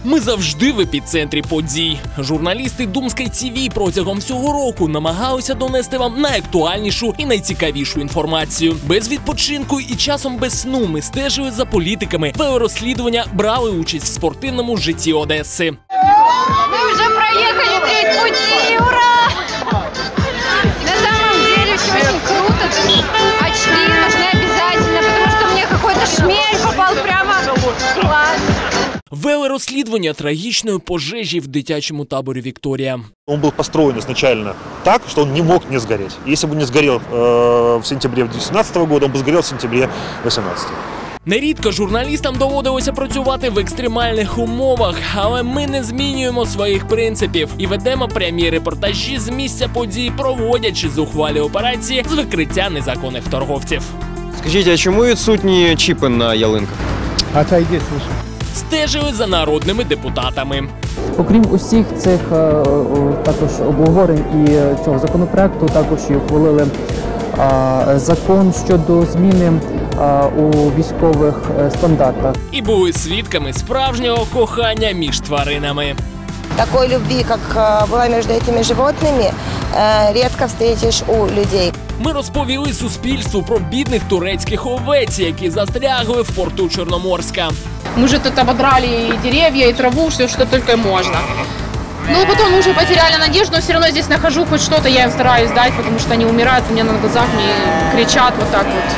Ми завжди в епіцентрі подій. Журналісти Думской ТВ протягом всього року намагалися донести вам найактуальнішу і найцікавішу інформацію. Без відпочинку і часом без сну ми стежили за політиками, вели розслідування, брали участь в спортивному житті Одеси. Ми вже проїхали треть пути, ура! На самом деле все очень круто. Очки нужны обязательно, потому что мне какой-то шмель попал прямо в глаз. Вели розслідування трагічної пожежі в дитячому таборі «Виктория». Он был построен изначально так, что он не мог не сгореть. Если бы не сгорел в сентябре 2017 года, он бы сгорел в сентябре 2018. Нерідко журналістам доводилося працювати в екстремальних умовах, але ми не змінюємо своїх принципів і ведемо прямі репортажі з місця подій, проводячи зухвалі операції з викриття незаконних торговців. Скажіть, а чому відсутні чіпи на ялинках? Отойди, слушай. Стежили за народними депутатами. Окрім усіх цих також обговорень і цього законопроекту, також і ухвалили закон щодо зміни у військових стандартах. І були свідками справжнього кохання між тваринами. Такой любви, как была между этими животными, редко встретишь у людей. Ми розповіли суспільству про бідних турецьких овець, які застрягли в порту Чорноморська. Мы же тут ободрали и деревья, и траву, все, что только можно. Но потом мы уже потеряли надежду, но все равно здесь нахожу хоть что-то, я им стараюсь дать, потому что они умирают у меня на глазах, мне кричат вот так вот.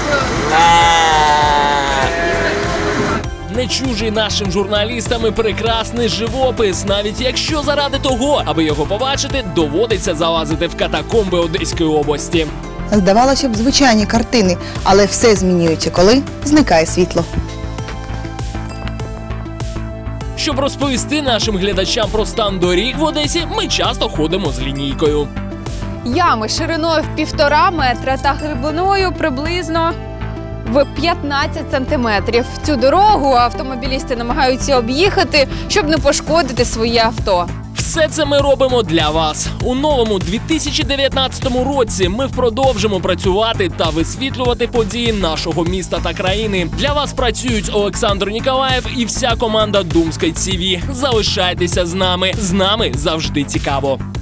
Не чужий нашим журналістам і прекрасний живопис, навіть якщо заради того, аби його побачити, доводиться залазити в катакомби Одеської області. Здавалося б, звичайні картини, але все змінюється, коли зникає світло. Щоб розповісти нашим глядачам про стан доріг в Одесі, ми часто ходимо з лінійкою. Ями шириною в 1,5 метра та глибиною приблизно в 15 сантиметрів. Цю дорогу автомобілісти намагаються об'їхати, щоб не пошкодити своє авто. Все це ми робимо для вас. У новому 2019 році ми продовжимо працювати та висвітлювати події нашого міста та країни. Для вас працюють Олександр Ніколаєв і вся команда Думской ТВ. Залишайтеся з нами завжди цікаво.